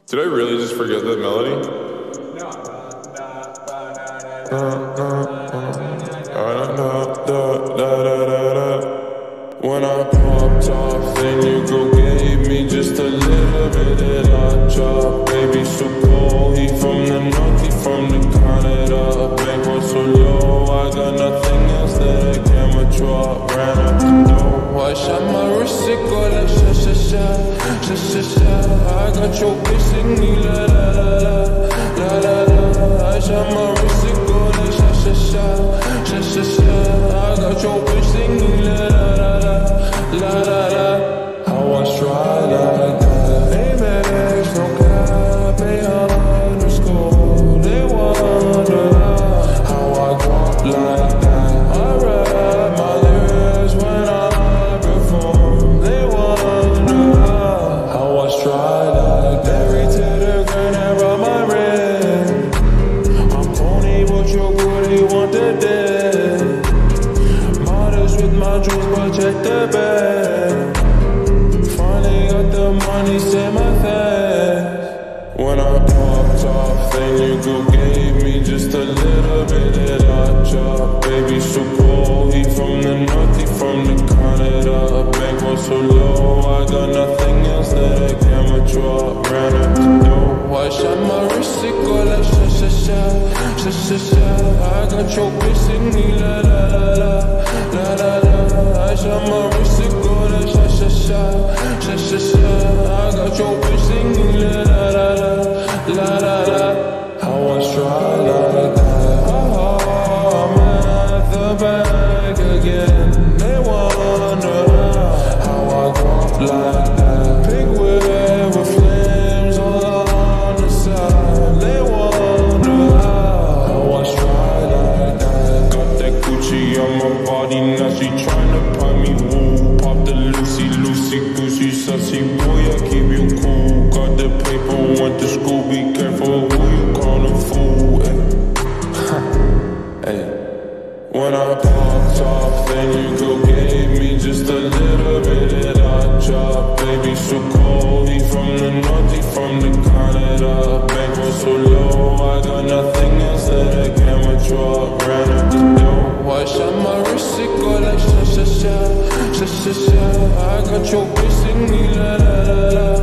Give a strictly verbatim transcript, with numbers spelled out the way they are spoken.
Did I really just forget that melody? Uh, uh, uh, uh, da, da, da, da, da. When I popped off, then you go gave me just a little bit of that chop. Baby, so cold, he from the north, he from the Canada. Bankroll so low, I got nothing else that I can withdraw. Ran up the door, I shot my wrist, it go like sha sha sha, sha sha sha. I got your bitch singing la la la la, la la la. I shot my wrist, it go like sha sha sha, sha sha sha. I got your bitch singing la la la la, la la la. I was try like that. Amex, no cap, they underscore. They wonder how I walk like that. I rap my lyrics when I perform. They wonder how I stride like that. Every to the ground and rub my red. I'm pony, but you're good, they want the dead. Modest with my jewels, but check the bag. Finally got the money, say my thanks. When I popped off, then you go gave me just a little bit of that chop. Baby, so cold, he from the north, he from the Canada. Bankroll so low, I got nothing else that I can withdraw. Ran up the door, I shot my wrist, it go like sha sha sha, sha sha sha. I got your bitch singing la la la la, la la la. I shot my wrist, it go like sha sha sha, sha sha sha. I got your bitch singing la la la la, la la la. I was try like that. Oh, I'm at the back again. They wonder how I walk like that. Big wave with flames all on the side. They wonder how I was try like that. Got that Gucci on my body, now she tryna buy me woo. Pop the Lucy, Lucy, Goosey, sussy boy, I keep you cool. Got the paper, went to school, be careful who you call a fool. Hey. When I popped off, then you go gave me just a little bit of that chop. Baby, so cold, he from the north, he from the Canada. Bankroll so low, I got nothing else that I can withdraw. Ran up the door, I shot my wrist, it go like sha sha sha, sha sha sha. I got your bitch singing la la la la.